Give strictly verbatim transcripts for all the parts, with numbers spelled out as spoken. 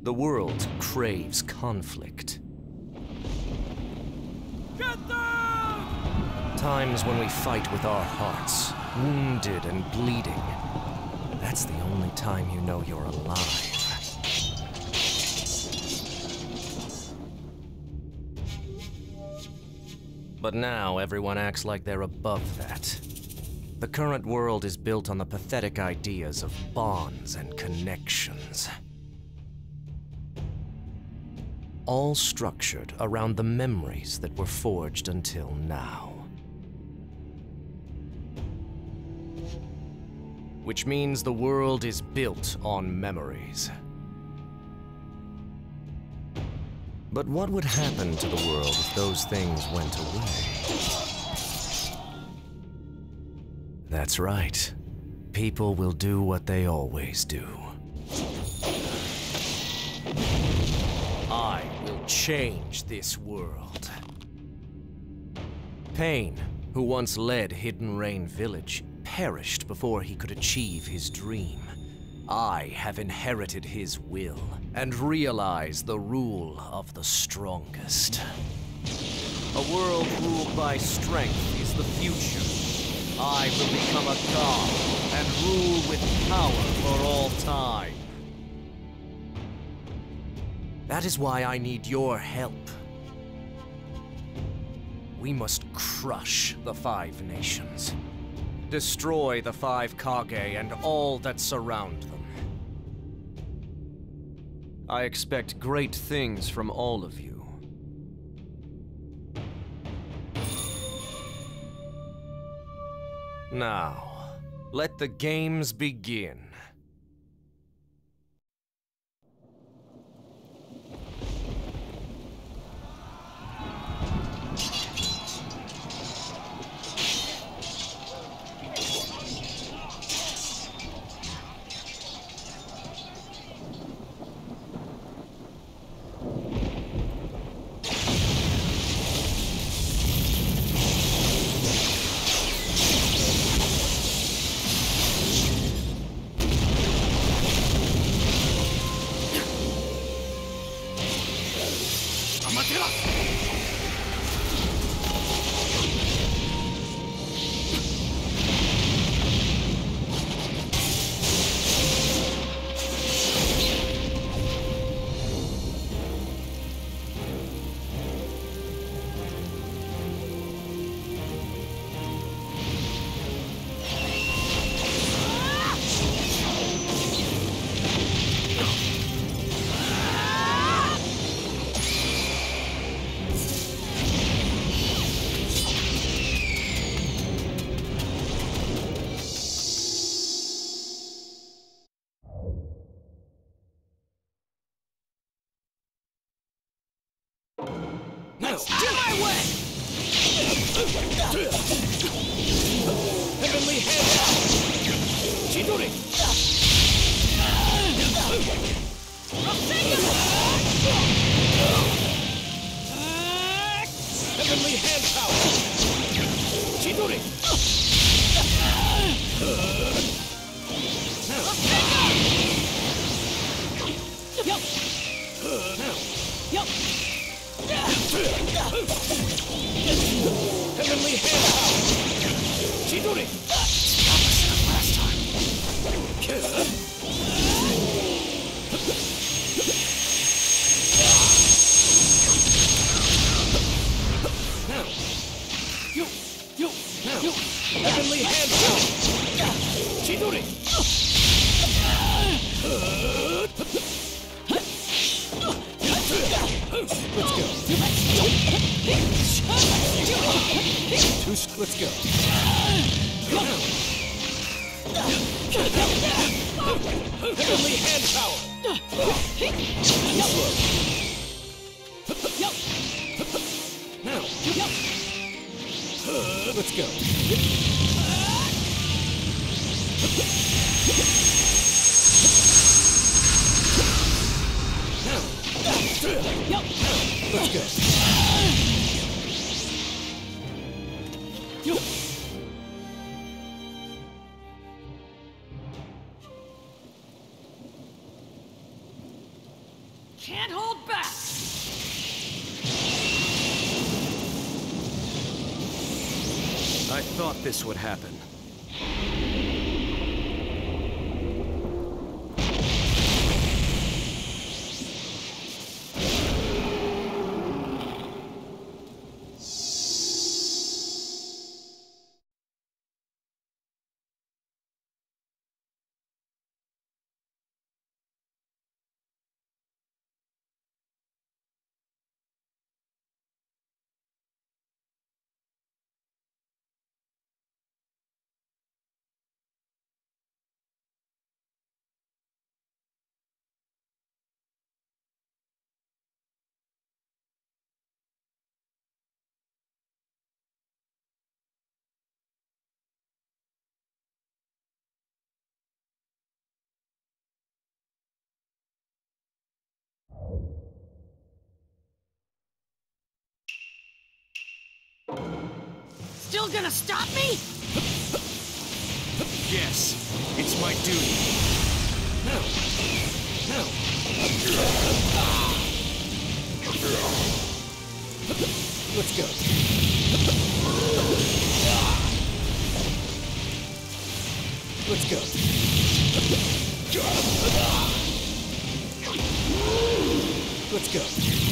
The world craves conflict. Get them! Times when we fight with our hearts, wounded and bleeding. That's the only time you know you're alive. But now everyone acts like they're above that. The current world is built on the pathetic ideas of bonds and connections. All structured around the memories that were forged until now. Which means the world is built on memories. But what would happen to the world if those things went away? That's right. People will do what they always do. I will change this world. Pain, who once led Hidden Rain Village, perished before he could achieve his dream. I have inherited his will and realize the rule of the strongest. A world ruled by strength is the future. I will become a god and rule with power for all time. That is why I need your help. We must crush the Five Nations. Destroy the Five Kage and all that surround them. I expect great things from all of you. Now, let the games begin. Heavenly Hand! Chidori! Heavenly Hand Power! Chidori! Heavenly Hand Power! Chidori! Last time. Now. You, you, now. You. Heavenly Hand Power! Chidori! Let's go. Tush, let's go. Heavenly Hand Power! Too slow. Now. Let's go. Now. Let's go. I thought this would happen. Still gonna stop me? Yes, it's my duty. Now! Now! Let's go. Let's go. Let's go.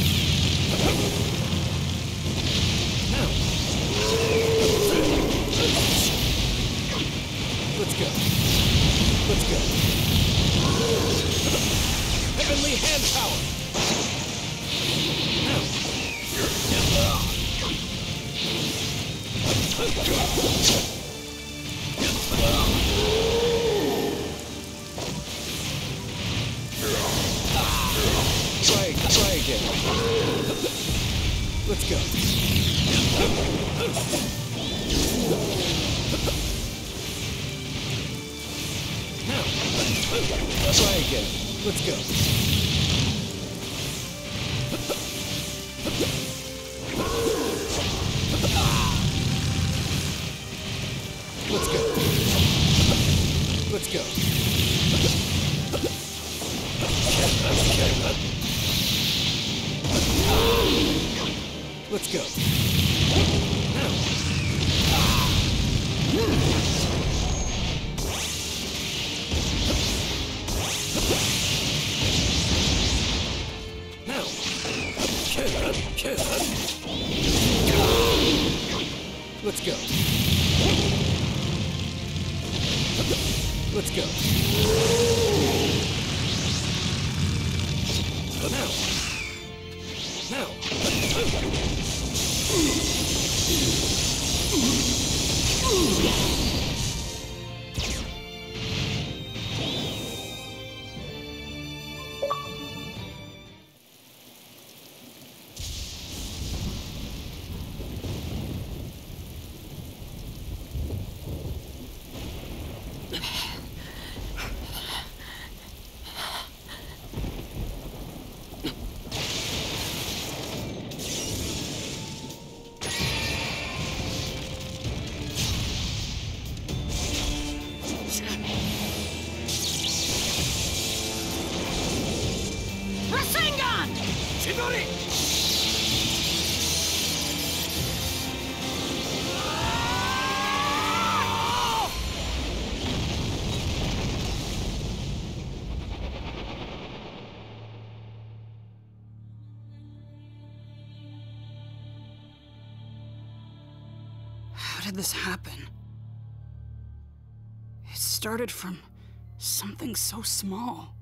Now! Let's go. Let's go. Heavenly hand power. Now. Try, try again. Let's go. Now. Try again. Let's go. Let's go. Let's go. Let's go. Now. Now. Let's go. Let's go. Now. Now. Rasengan! Chidori! How did this happen? It started from something so small.